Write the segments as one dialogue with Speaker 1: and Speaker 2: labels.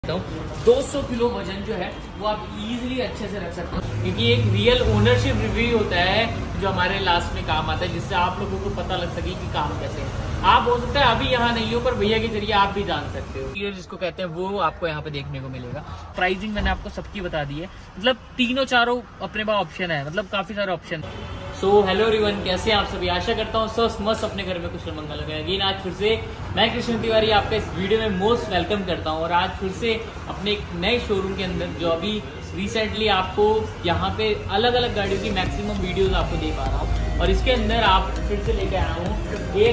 Speaker 1: 200 kilo वजन जो है वो आप इजीली अच्छे से रख सकते हो, क्योंकि एक रियल ओनरशिप रिव्यू होता है जो हमारे लास्ट में काम आता है, जिससे आप लोगों को पता लग सके कि काम कैसे है। आप हो सकता है अभी यहाँ नहीं हो, पर भैया के जरिए आप भी जान सकते हो। ये जिसको कहते हैं वो आपको यहाँ पे देखने को मिलेगा। प्राइसिंग मैंने आपको सबकी बता दी है, मतलब तीनों चारों अपने पास ऑप्शन है, मतलब काफी सारे ऑप्शन। सो हेलो एवरीवन, कैसे हैं आप सभी। आशा करता हूँ सब मस्त अपने घर में कुशल मंगल हो। अगेन आज फिर से मैं कृष्ण तिवारी आपका इस वीडियो में मोस्ट वेलकम करता हूँ, और आज फिर से अपने एक नए शोरूम के अंदर जो अभी रिसेंटली आपको यहाँ पे अलग अलग गाड़ियों की मैक्सिमम वीडियोस आपको दे पा रहा हूँ। और इसके अंदर आप फिर से लेके आया हूँ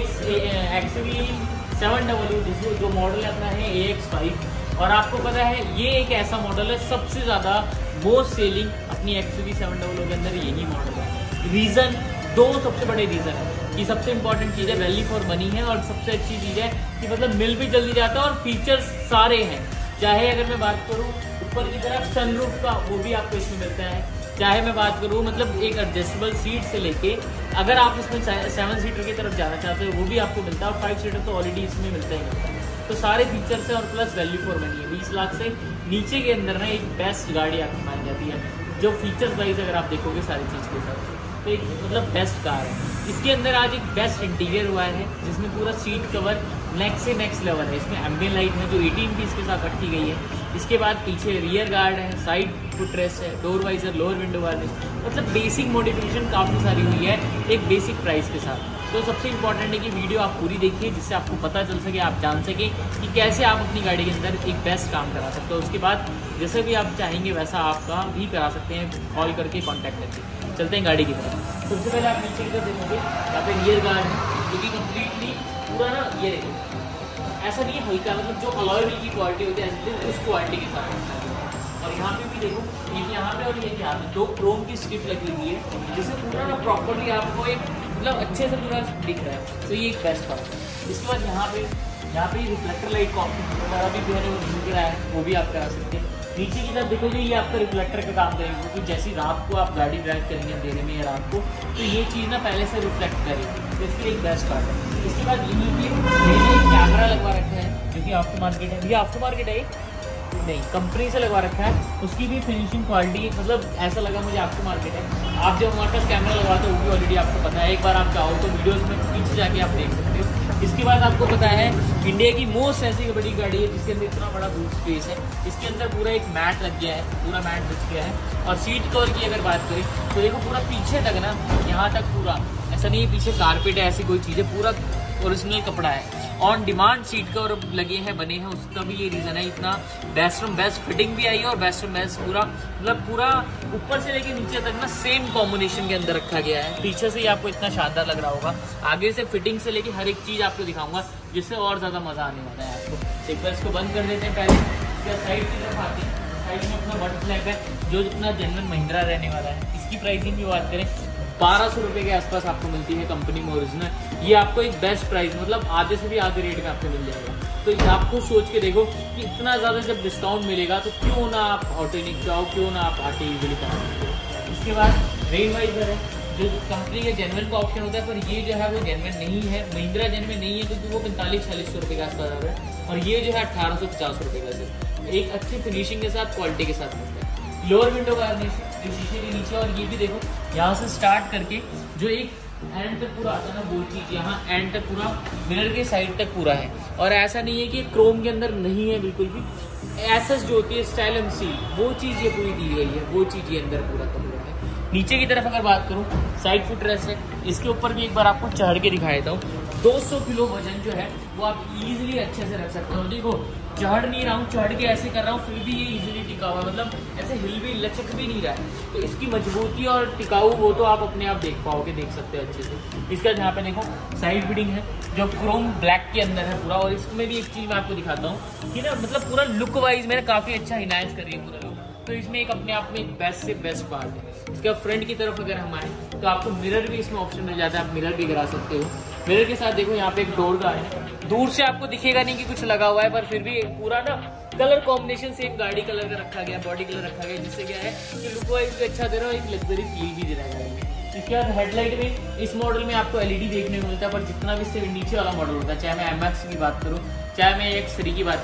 Speaker 1: XUV700, जो मॉडल अपना है AX5। और आपको पता है ये एक ऐसा मॉडल है, सबसे ज्यादा मोस्ट सेलिंग अपनी XUV700 के अंदर यही मॉडल है। रीजन दो सबसे बड़े रीजन है कि सबसे इंपॉर्टेंट चीज है वैल्यू फॉर मनी है, और सबसे अच्छी चीज है कि मतलब मिल भी जल्दी जाता है और फीचर्स सारे हैं। चाहे अगर मैं बात करूँ ऊपर की तरफ सनरूफ का, वो भी आपको इसमें मिलता है। चाहे मैं बात करूँ मतलब एक एडजस्टेबल सीट से लेके अगर आप इसमें 7 सीटर की तरफ जाना चाहते हो वो भी आपको मिलता है, और 5 सीटर तो ऑलरेडी इसमें मिलता ही मिलता है। तो सारे फीचर्स है और प्लस वैल्यू फॉर मनी है। 20 लाख से नीचे के अंदर ना एक बेस्ट गाड़ी आपकी मानी जाती है, जो फीचर्स वाइज अगर आप देखोगे सारी चीज के साथ, तो एक मतलब बेस्ट कार है। इसके अंदर आज एक बेस्ट इंटीरियर हुआ है, जिसमें पूरा सीट कवर नेक्स्ट से नेक्स्ट लेवल है। इसमें एम्बियंट लाइट है जो 18 पीस के साथ रखी गई है। इसके बाद पीछे रियर गार्ड है, साइड फुटरेस्ट है, door visor, lower window varnish, मतलब बेसिक मॉडिफिकेशन काफ़ी सारी हुई है एक बेसिक प्राइस के साथ। तो सबसे इंपॉर्टेंट है कि वीडियो आप पूरी देखिए, जिससे आपको पता चल सके, आप जान सके कि कैसे आप अपनी गाड़ी के अंदर एक बेस्ट काम करा सकते हो। उसके बाद जैसे भी आप चाहेंगे वैसा आपका भी करा सकते हैं, कॉल करके कॉन्टैक्ट करके। चलते हैं गाड़ी की तरफ। सबसे पहले आप नीचे की तरफ देखोगे, यहाँ पे रियर गार्ड है जो कि कम्प्लीटली पूरा ना ये देखो ऐसा नहीं है हल्का, मतलब जो अलॉय व्हील की क्वालिटी होती है ऐसे उस क्वालिटी के साथ। और यहाँ पे भी देखो, ये यहाँ पे और ये यहाँ पे 2 क्रोम की स्ट्रिप लगी हुई है, जिससे पूरा ना प्रॉपरली आपको एक मतलब अच्छे से पूरा दिख रहा है। तो ये एक बेस्ट बात है। इसके बाद यहाँ पे रिफ्लेक्टर लाइट का ऑप्शन वगैरह भी जो है वो दिख रहा है, वो भी आप करा सकते हैं। नीचे की तरफ देखोगे ये आपका रिफ्लेक्टर का काम करेगा, क्योंकि जैसी रात को आप गाड़ी ड्राइव करेंगे अंधेरे में या रात को, तो ये चीज़ ना पहले से रिफ्लेक्ट करेगी, तो इसके लिए एक बेस्ट पार्ट है। इसके बाद यहीं पे कैमरा लगवा रखा है, जो कि आफ्टर मार्केट है। भैया आफ्टर मार्केट है नहीं, कंपनी से लगवा रखा है। उसकी भी फिनिशिंग क्वालिटी मतलब ऐसा लगा मुझे आफ्टर मार्केट है। आप जब हमारे पास कैमरा लगवाते हो वो भी ऑलरेडी आपको पता है, एक बार आप चाहो तो वीडियोस में पीछे जाके आप देख सकते हो। इसके बाद आपको पता है इंडिया की मोस्ट ऐसी बड़ी गाड़ी है जिसके अंदर इतना बड़ा बूट स्पेस है। इसके अंदर पूरा एक मैट लग गया है, पूरा मैट बच गया है। और सीट कवर की अगर बात करें तो देखो पूरा पीछे तक ना, यहाँ तक पूरा ऐसा नहीं है पीछे कारपेट है ऐसी कोई चीज़ है, पूरा ओरिजिनल कपड़ा है। ऑन डिमांड सीट कवर लगे हैं, बने हैं, उसका भी ये रीजन है। इतना बेस्ट फ्रॉम बेस्ट फिटिंग भी आई है, और बेस्ट फ्रॉम बेस्ट पूरा मतलब पूरा ऊपर से लेके नीचे तक ना सेम कॉम्बिनेशन के अंदर रखा गया है। पीछे से ही आपको इतना शानदार लग रहा होगा, आगे से फिटिंग से लेके हर एक चीज आपको दिखाऊंगा, जिससे और ज्यादा मजा आने वाला है आपको। एक बार इसको बंद कर देते हैं पहले, इसका साइड की तरफ आते हैं। साइड में अपना बटन फ्लैग है जो इतना जेन्युइन महिंद्रा रहने वाला है। इसकी प्राइसिंग की बात करें 1200 रुपये के आसपास आपको मिलती है कंपनी में ओरिजिनल। ये आपको एक बेस्ट प्राइस मतलब आधे से भी आधे रेट में आपको मिल जाएगा। तो आप खुद सोच के देखो कि इतना ज़्यादा जब डिस्काउंट मिलेगा तो क्यों ना आप ऑटोनिक जाओ, क्यों ना आप आके इजीली करा सकते हो। इसके बाद रेन वाइजर है, जो कंपनी के जेन्युइन का ऑप्शन होता है, पर ये जो है वो जेन्युइन नहीं है, महिंद्रा जेन्युइन नहीं है, क्योंकि वो 45-4600 रुपये के आसपास आ रहा है। और ये जो है 1850 रुपये का सिर्फ एक अच्छी फिनिशिंग के साथ, क्वालिटी के साथ मिलता है। लोअर विंडो गार्निश जो शीशे के नीचे, और ये भी देखो यहाँ से स्टार्ट करके जो एक एंड तक पूरा आता है ना, वो चीज यहाँ एंड तक पूरा मिरर के साइड तक पूरा है। और ऐसा नहीं है कि क्रोम के अंदर नहीं है बिल्कुल भी, एसएस जो होती है स्टाइल एंड सील, वो चीज ये पूरी दी गई है, वो चीज ये अंदर पूरा का पूरा है। नीचे की तरफ अगर बात करूँ, साइड फुट रेस्ट है, इसके ऊपर भी एक बार आपको चढ़ के दिखा देता हूँ। 200 किलो वजन जो है वो आप इजीली अच्छे से रख सकते हो। देखो चढ़ नहीं रहा हूँ, चढ़ के ऐसे कर रहा हूँ, फिर भी ये इजीली टिका हुआ है, मतलब ऐसे हिल भी लचक भी नहीं रहा है। तो इसकी मजबूती और टिकाऊ वो तो आप अपने आप देख पाओगे, देख सकते हो अच्छे से। इसका यहाँ पे देखो साइड फिटिंग है जो क्रोम ब्लैक के अंदर है पूरा। और इसमें भी एक चीज मैं आपको दिखाता हूँ कि ना मतलब पूरा लुक वाइज मैंने काफी अच्छा इनहांस कर रही है पूरा लुक। तो इसमें एक अपने आप में एक बेस्ट से बेस्ट पार्ट है। इसका फ्रंट की तरफ अगर हम आए तो आपको मिरर भी इसमें ऑप्शन मिल जाता है, आप मिरर भी करा सकते हो। मिरर के साथ देखो यहाँ पे एक डोर गार्ड है, दूर से आपको दिखेगा नहीं कि कुछ लगा हुआ है, पर फिर भी पूरा ना कलर कॉम्बिनेशन सेम गाड़ी कलर का रखा गया, बॉडी कलर रखा गया, जिससे क्या है कि लुक वाइज भी अच्छा दे रहा है, एक लग्जरी फील भी दे रहा है गाड़ी में। इसके बाद हेडलाइट में इस मॉडल में आपको एलईडी देखने को मिलता है, पर जितना भी इससे नीचे वाला मॉडल होता है, चाहे मैं MX की बात करूँ, चाहे मैं X3 की बात करूँ,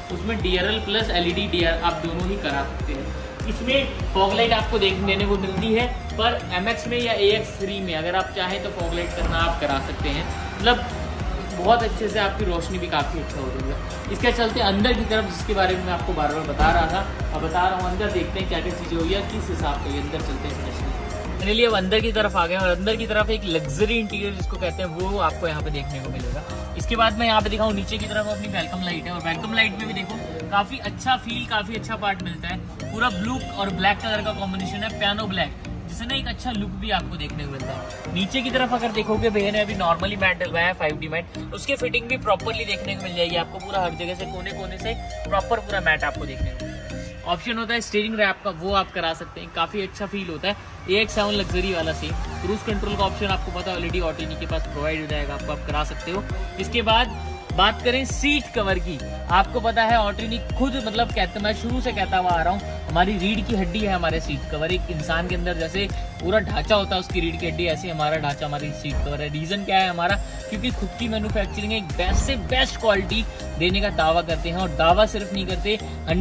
Speaker 1: उसमें DRL प्लस LED DR आप दोनों ही करा सकते हैं। इसमें फॉग लाइट आपको देने को मिलती है, पर MX में या AX3 में अगर आप चाहें तो फॉग लाइट करना आप करा सकते हैं। मतलब बहुत अच्छे से आपकी रोशनी भी काफ़ी अच्छा हो जाएगा। इसके चलते अंदर की तरफ, जिसके बारे में मैं आपको बार बार बता रहा था, अब बता रहा हूँ, अंदर देखते हैं क्या क्या चीज़ें हुई है, किस हिसाब से अंदर चलते हैं स्पेशली। फाइनली अब अंदर की तरफ आ गए और अंदर की तरफ एक लग्जरी इंटीरियर जिसको कहते हैं वो आपको यहाँ पे देखने को मिलेगा। इसके बाद मैं यहाँ पे दिखाऊँ नीचे की तरफ अपनी वेलकम लाइट है, और वेलकम लाइट में भी देखो काफ़ी अच्छा फील, काफ़ी अच्छा पार्ट मिलता है। पूरा ब्लू और ब्लैक कलर का कॉम्बिनेशन है, पियानो ब्लैक, जिससे ना एक अच्छा लुक भी आपको देखने को मिलता है। नीचे की तरफ अगर देखोगे भैया ने अभी नॉर्मली मैट डलवाया है 5D मैट, उसकी फिटिंग भी प्रॉपरली देखने को मिल जाएगी आपको। पूरा हर जगह से कोने कोने से प्रॉपर पूरा मैट आपको देखने को मिलेगा। ऑप्शन होता है स्टीयरिंग रैप का, वो आप करा सकते हैं, काफ़ी अच्छा फील होता है। AX7 लग्जरी वाला सेम। क्रूज कंट्रोल का ऑप्शन आपको पता ऑलरेडी ऑटोनी के पास प्रोवाइड हो जाएगा, आपको आप करा सकते हो। इसके बाद बात करें सीट कवर की, आपको पता है ऑटोनी खुद मतलब कहते, मैं शुरू से कहता हुआ आ रहा हूँ, हमारी रीढ़ की हड्डी है हमारे सीट कवर। एक इंसान के अंदर जैसे पूरा ढांचा होता है उसकी रीढ़ की हड्डी, ऐसे हमारा ढांचा हमारी सीट कवर है। रीजन क्या है हमारा, क्योंकि खुद की मैन्युफैक्चरिंग एक बेस्ट से बेस्ट क्वालिटी देने का दावा करते हैं, और दावा सिर्फ नहीं करते,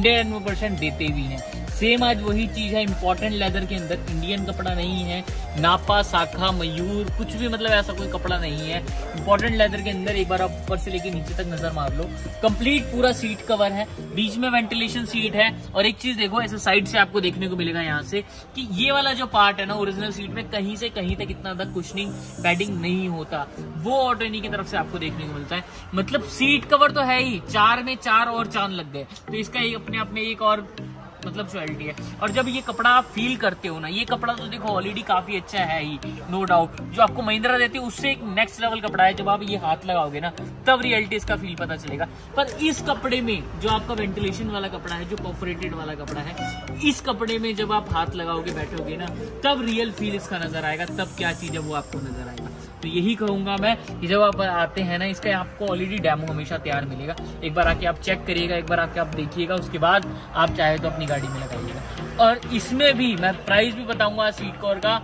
Speaker 1: 100% देते भी हैं। सेम आज वही चीज है इंपॉर्टेंट लेदर के अंदर, इंडियन कपड़ा नहीं है, नापा, साखा, मयूर, कुछ भी मतलब ऐसा कोई कपड़ा नहीं है। इंपॉर्टेंट लेदर के अंदर एक बार आप ऊपर से लेके नीचे तक नजर मार लो, कंप्लीट पूरा सीट कवर है, बीच में वेंटिलेशन सीट है। और एक चीज देखो, ऐसे साइड से आपको देखने को मिलेगा यहाँ से कि ये वाला जो पार्ट है ना ओरिजिनल सीट में, कहीं से कहीं तक इतना तक कुशनिंग पैडिंग नहीं होता, वो ऑटोनी की तरफ से आपको देखने को मिलता है। मतलब सीट कवर तो है ही, 4 में 4 और चांद लग गए, तो इसका अपने आप में एक और मतलब क्वालिटी है। और जब ये कपड़ा आप फील करते हो ना, ये कपड़ा तो देखो ऑलरेडी काफी अच्छा है ही, नो डाउट। जो आपको महिंद्रा देती है उससे एक नेक्स्ट लेवल कपड़ा है। जब आप ये हाथ लगाओगे ना तब रियलिटी इसका फील पता चलेगा। पर इस कपड़े में जो आपका वेंटिलेशन वाला कपड़ा है, जो परफोरेटेड वाला कपड़ा है, इस कपड़े में जब आप हाथ लगाओगे बैठोगे ना, तब रियल फील इसका नजर आएगा, तब क्या चीज है वो आपको नजर आएगा। तो यही कहूंगा मैं कि जब आप आते हैं ना, इसका आपको ऑलरेडी डेमो हमेशा तैयार मिलेगा। एक बार आके आप चेक करिएगा, एक बार आके आप देखिएगा, उसके बाद आप चाहे तो अपनी गाड़ी में लगाइएगा। और इसमें भी मैं प्राइस भी बताऊंगा सीट कवर का।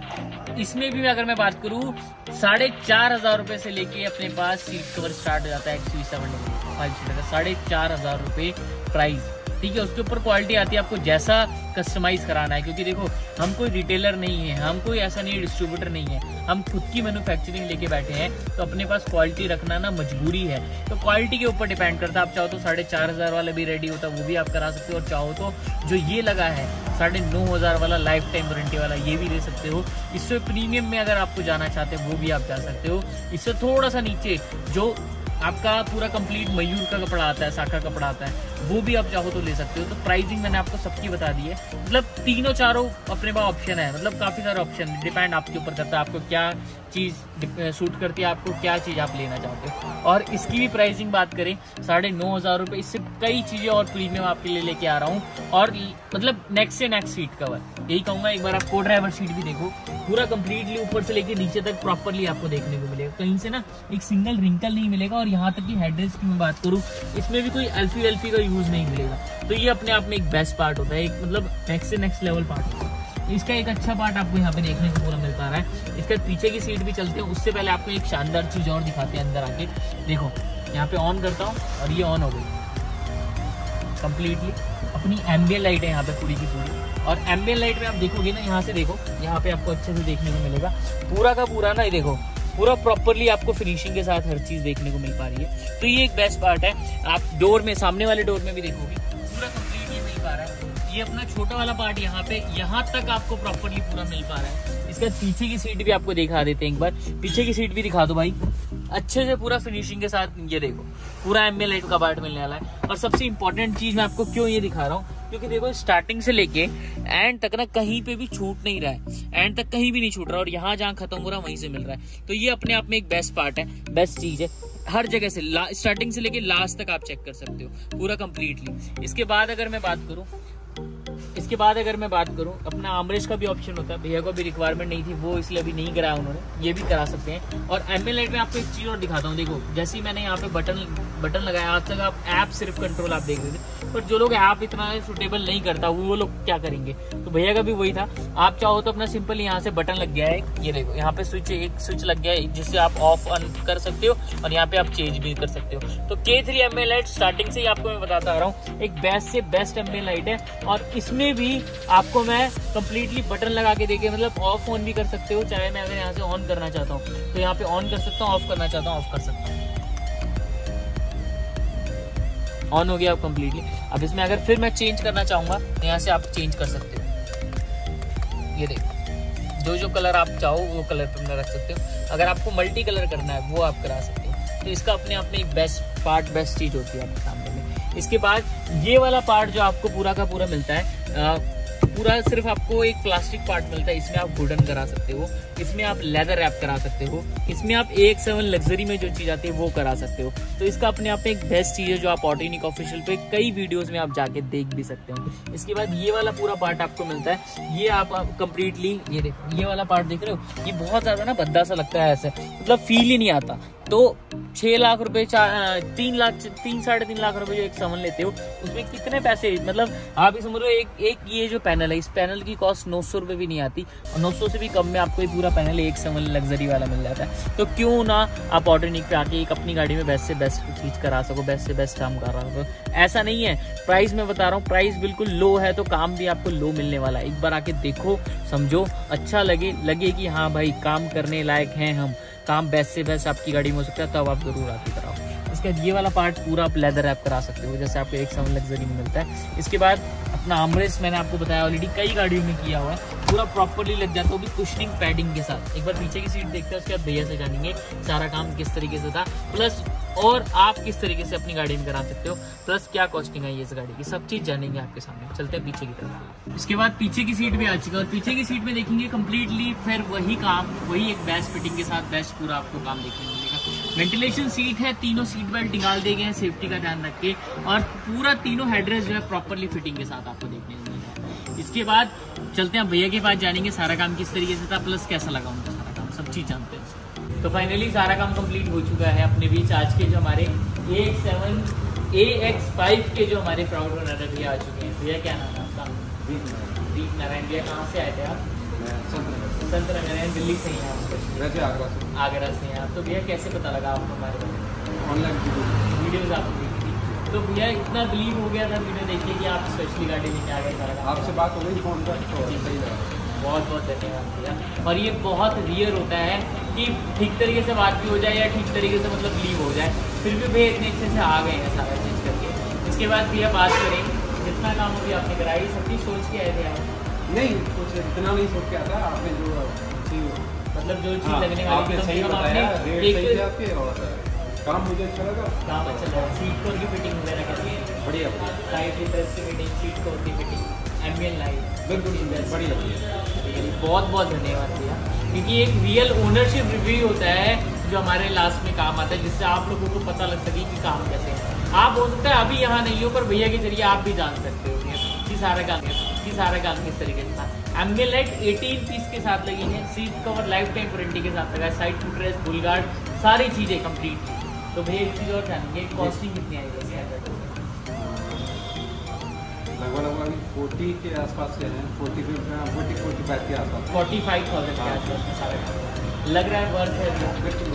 Speaker 1: इसमें भी अगर मैं बात करूं 4,500 रुपए से लेके अपने पास सीट कवर स्टार्ट हो जाता है XUV7 5 सीटर का, 4,500 रुपए प्राइस, ठीक है। उसके ऊपर क्वालिटी आती है, आपको जैसा कस्टमाइज कराना है। क्योंकि देखो हम कोई रिटेलर नहीं है, हम कोई ऐसा नहीं डिस्ट्रीब्यूटर नहीं है, हम खुद की मैन्युफैक्चरिंग लेके बैठे हैं, तो अपने पास क्वालिटी रखना ना मजबूरी है। तो क्वालिटी के ऊपर डिपेंड करता है। आप चाहो तो 4,500 वाला भी रेडी होता है, वो भी आप करा सकते हो। और चाहो तो जो ये लगा है 9,500 वाला लाइफ टाइम वारंटी वाला, ये भी दे सकते हो। इससे प्रीमियम में अगर आपको जाना चाहते हो वो भी आप जा सकते हो। इससे थोड़ा सा नीचे जो आपका पूरा कंप्लीट मयूर का कपड़ा आता है, साखा कपड़ा आता है, वो भी आप चाहो तो ले सकते हो। तो प्राइसिंग मैंने आपको सबकी बता दी है। मतलब तीनों चारों अपने पास ऑप्शन है, मतलब काफी सारे ऑप्शन, डिपेंड आपके ऊपर करता है आपको क्या चीज सूट करती है, आपको क्या चीज आप लेना चाहते हो। और इसकी भी प्राइसिंग बात करें 9,500 रुपए, इससे कई चीजें और प्रीमियम आपके लिए लेके आ रहा हूँ। और मतलब नेक्स्ट से नेक्स्ट सीट कवर, यही कहूंगा। एक बार आप को ड्राइवर सीट भी देखो, पूरा कंप्लीटली ऊपर से लेके नीचे तक प्रॉपरली आपको देखने को मिलेगा, कहीं से ना एक सिंगल रिंकल नहीं मिलेगा। और यहाँ तक कि हेडरेस्ट की मैं बात करूँ, इसमें भी कोई एल्फी का यूज नहीं मिलेगा। तो ये अपने आप में एक बेस्ट पार्ट होता है, एक मतलब नेक्स्ट से नेक्स्ट लेवल पार्ट होता है। इसका एक अच्छा पार्ट आपको यहाँ पे देखने को पूरा मिल पा रहा है। इसका पीछे की सीट भी चलते हैं, उससे पहले आपको एक शानदार चीज और दिखाते हैं अंदर आके। देखो यहाँ पे ऑन करता हूँ और ये ऑन हो गई कंप्लीटली। अपनी एम्बियंट लाइट है यहाँ पे पूरी की पूरी। और एम्बियंट लाइट में आप देखोगे ना, यहाँ से देखो, यहाँ पे आपको अच्छे से देखने को मिलेगा पूरा का पूरा ना, ये देखो पूरा प्रॉपरली आपको फिनिशिंग के साथ हर चीज देखने को मिल पा रही है। तो ये एक बेस्ट पार्ट है। आप डोर में, सामने वाले डोर में भी देखोगे पूरा कंप्लीट ये मिल पा रहा है। ये अपना छोटा वाला पार्ट यहाँ पे, यहाँ तक आपको प्रॉपरली पूरा मिल पा रहा है। इसका पीछे की सीट भी आपको दिखा देते हैं एक बार, पीछे की सीट भी दिखा दो भाई, अच्छे से पूरा फिनिशिंग के साथ। ये देखो पूरा एम्बियंट लाइट का पार्ट मिलने वाला है। और सबसे इंपॉर्टेंट चीज मैं आपको क्यों ये दिखा रहा हूँ, क्योंकि देखो स्टार्टिंग से लेके एंड तक ना कहीं पे भी छूट नहीं रहा है, एंड तक कहीं भी नहीं छूट रहा, और यहाँ जहाँ खत्म हो रहा है वहीं से मिल रहा है। तो ये अपने आप में एक बेस्ट पार्ट है, बेस्ट चीज है। हर जगह से स्टार्टिंग से लेके लास्ट तक आप चेक कर सकते हो पूरा कंप्लीटली। इसके बाद अगर मैं बात करूं अपना आर्मरेस्ट का भी ऑप्शन होता है। भैया को भी रिक्वायरमेंट नहीं थी, वो इसलिए अभी नहीं कराया उन्होंने, ये भी करा सकते हैं। और एम्बियंट लाइट में आपको एक चीज और दिखाता हूँ। देखो जैसे ही मैंने यहाँ पे बटन लगाया, आज तक आप ऐप सिर्फ कंट्रोल आप देख रहे थे, पर जो लोग ऐप इतना सुटेबल नहीं करता वो लोग क्या करेंगे। तो भैया का भी वही था। आप चाहो तो अपना सिंपल यहाँ से बटन लग गया है, ये देखो यहाँ पे एक स्विच लग गया है जिससे आप ऑफ ऑन कर सकते हो और यहाँ पे आप चेंज भी कर सकते हो। तो K3 एम्बिएंट लाइट स्टार्टिंग से ही आपको मैं बताता आ रहा हूँ, एक बेस्ट से बेस्ट एम्बिएंट लाइट है। और इसमें भी आपको मैं कंप्लीटली बटन लगा के देके मतलब ऑफ ऑन भी कर सकते हो। चाहे मैं अगर यहाँ से ऑन करना चाहता हूँ तो यहाँ पे ऑन कर सकता हूँ, ऑफ करना चाहता हूँ ऑफ कर सकता हूँ। ऑन हो गया अब कंप्लीटली। अब इसमें अगर फिर मैं चेंज करना चाहूंगा तो यहाँ से आप चेंज कर सकते हो। ये देखो जो कलर आप चाहो वो कलर पे अपना रख सकते हो। अगर आपको मल्टी कलर करना है वो आप करा सकते हो। तो इसका अपने आप में एक बेस्ट चीज होती है आपके सामने में। इसके बाद ये वाला पार्ट जो आपको पूरा का पूरा मिलता है, पूरा सिर्फ आपको एक प्लास्टिक पार्ट मिलता है। इसमें आप वुडन करा सकते हो, इसमें आप लेदर रैप करा सकते हो, इसमें आप AX7 लग्जरी में जो चीज आती है वो करा सकते हो। तो इसका अपने आप में एक बेस्ट चीज है जो आप ऑटोनिक ऑफिशियल पे कई वीडियोस में आप जाके देख भी सकते हो। इसके बाद ये वाला पूरा पार्ट आपको मिलता है। ये आप कंप्लीटली ये देखो, ये वाला पार्ट देख रहे हो, ये बहुत ज्यादा ना भद्दा सा लगता है, ऐसे मतलब फील ही नहीं आता। तो 6 लाख रुपए 3 साढ़े 3 लाख रुपए जो एक सामान लेते हो उसमें कितने पैसे, मतलब आप समझ लो एक ये जो पैनल है, इस पैनल की कॉस्ट 900 रुपए भी नहीं आती और 900 से भी कम में आपको ये पूरा पैनल AX7 लग्जरी वाला मिल जाता है। तो क्यों ना आप ऑटोनिक पे आके एक अपनी गाड़ी में बेस्ट से बेस्ट चीज करा सको, बेस्ट से बेस्ट काम कर रहा सको। ऐसा नहीं है, प्राइस मैं बता रहा हूँ, प्राइस बिल्कुल लो है तो काम भी आपको लो मिलने वाला है। एक बार आके देखो, समझो, अच्छा लगे कि हाँ भाई काम करने लायक हैं हम, काम बेस्ट से बेस्ट आपकी गाड़ी में हो सकता है, तब आप जरूर आके कराओ। इसके बाद ये वाला पार्ट पूरा आप लेदर रैप करा सकते हो जैसे आपको AX7 लग्जरी में मिलता है। इसके बाद अपना आर्मरेस्ट मैंने आपको बताया ऑलरेडी, कई गाड़ियों में किया हुआ है, पूरा प्रॉपर्ली लग जाता है, वो भी कुशनिंग पैडिंग के साथ। एक बार पीछे की सीट देखते हैं, उसके बाद भैया से जानेंगे सारा काम किस तरीके से था, प्लस और आप किस तरीके से अपनी गाड़ी में करा सकते हो, प्लस क्या कॉस्टिंग है इस गाड़ी की, सब चीज जानेंगे आपके सामने। चलते हैं पीछे की तरफ। इसके बाद पीछे की सीट भी आ चुकी है और पीछे की सीट में देखेंगे कंप्लीटली फिर वही काम, वही एक बेस्ट फिटिंग के साथ बेस्ट पूरा आपको काम देखने को मिलेगा। वेंटिलेशन सीट है, तीनों सीट बेल्ट निकाल दिए गए हैं सेफ्टी का ध्यान रख के, और पूरा तीनों हेडरेस्ट जो है प्रॉपरली फिटिंग के साथ आपको देखने को मिलेगा। इसके बाद चलते हैं भैया के पास, जानेंगे सारा काम किस तरीके से था, प्लस कैसा लगा उनका सारा काम, सब चीज जानते हैं। तो फाइनली सारा काम कंप्लीट हो चुका है अपने बीच। आज के जो हमारे AX5 के जो हमारे प्राउड ओनर भैया आ चुके हैं। भैया क्या नाम है आपका? दीप नारायण। भैया कहाँ से आए थे आप? संत नगर, दिल्ली से ही हैं आप? आगरा से हैं आप। तो भैया कैसे पता लगा आपको हमारे बारे में?
Speaker 2: ऑनलाइन
Speaker 1: वीडियोज आपको देखी थी, तो भैया इतना बिलीव हो गया था वीडियो देखिए कि आप स्पेशली गाड़ी लेके आ गए सारा।
Speaker 2: आपसे बात हो गई फोन पर, तो सही है।
Speaker 1: बहुत बहुत धन्यवाद भैया। और ये बहुत रियर होता है कि ठीक तरीके से बात भी हो जाए या ठीक तरीके से मतलब लीव हो जाए, फिर भी भैया इतने अच्छे से आ गए हैं सारा चीज़ करके। इसके बाद भैया बात करें, जितना काम अभी आपने कराई सब चीज़ सोच के आए थे आप?
Speaker 2: नहीं, कुछ इतना नहीं सोच के आता, आपने जो
Speaker 1: मतलब जो चीज़ लगने वाली
Speaker 2: सही बताया, रेट सही है आपके और काम मुझे अच्छा लगा।
Speaker 1: काम अच्छा लगा। सीट कवर की फिटिंग वगैरह कैसी है?
Speaker 2: बढ़िया।
Speaker 1: साइड रिप्रेस की फिटिंग, सीट कवर की फिटिंग, एम्बिएंट लाइट,
Speaker 2: बिल्कुल बढ़िया।
Speaker 1: बहुत बहुत धन्यवाद भैया, क्योंकि एक रियल ओनरशिप रिव्यू होता है जो हमारे लास्ट में काम आता है, जिससे आप लोगों को पता लग सके कि काम कैसे है। आप हो सकता है अभी यहाँ नहीं हो, पर भैया के जरिए आप भी जान सकते हो कि सारा काम किस तरीके से था। एम्बिएंट लाइट 18 पीस के साथ लगी है, seat cover lifetime warranty के साथ लगा है, साइड फुटरेस्ट, बुल गार्ड, सारी चीज़ें कंप्लीट। तो भैया एक चीज़ और जानेंगे, कॉस्टिंग कितनी आई वैसे?
Speaker 2: लगभग 40 के आसपास से हैं, 45 के आसपास,
Speaker 1: 45,000 के आसपास में सारा काम लग रहा है। वर्थ है
Speaker 2: बिल्कुल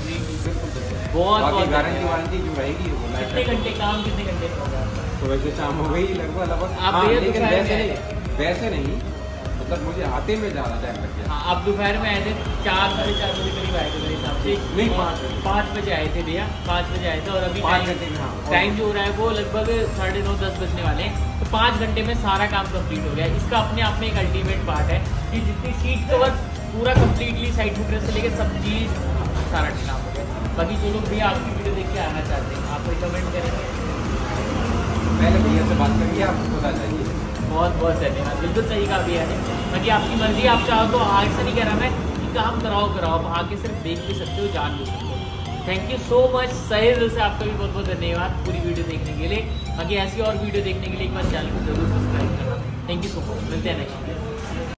Speaker 1: बहुत
Speaker 2: गारंटी वारंटी जो रहेगी वो।
Speaker 1: कितने घंटे काम, कितने घंटे होगा?
Speaker 2: सुबह से शाम हो गई लगभग।
Speaker 1: आप
Speaker 2: लेकिन वैसे नहीं, मतलब मुझे आते में ज़्यादा टाइम लग गया।
Speaker 1: आप दोपहर में आए थे, 4 साढ़े 4 बजे करीब आए थे मेरे हिसाब से।
Speaker 2: नहीं,
Speaker 1: 5 बजे आए थे भैया, 5 बजे आए थे। और अभी
Speaker 2: 5 घंटे में
Speaker 1: टाइम जो हो रहा है वो लगभग 9:30-10 बजने वाले हैं। तो 5 घंटे में सारा काम कंप्लीट हो गया। इसका अपने आप में एक अल्टीमेट पार्ट है कि जितनी सीट कवर पूरा कंप्लीटली साइड फुटरेस्ट से लेकर सब चीज़ सारा काम हो गया। बाकी जो लोग भैया आपकी वीडियो देख के आना चाहते हैं, आप रिकमेंड करेंगे?
Speaker 2: पहले भैया से बात करिए, आपको पता चाहिए।
Speaker 1: बहुत बहुत धन्यवाद, बिल्कुल सही कहा भैया ने। बाकी आपकी मर्जी, आप चाहो तो ऐसा नहीं कह रहा मैं कि काम कराओ आप आके सिर्फ देख भी सकते हो, जान भी सकते हो। थैंक यू सो मच, सही दिल से आपका भी बहुत बहुत धन्यवाद पूरी वीडियो देखने के लिए। बाकी ऐसी और वीडियो देखने के लिए एक बार चैनल को जरूर सब्सक्राइब करना। थैंक यू सो मच, मिलते हैं नेक्स्ट वीडियो।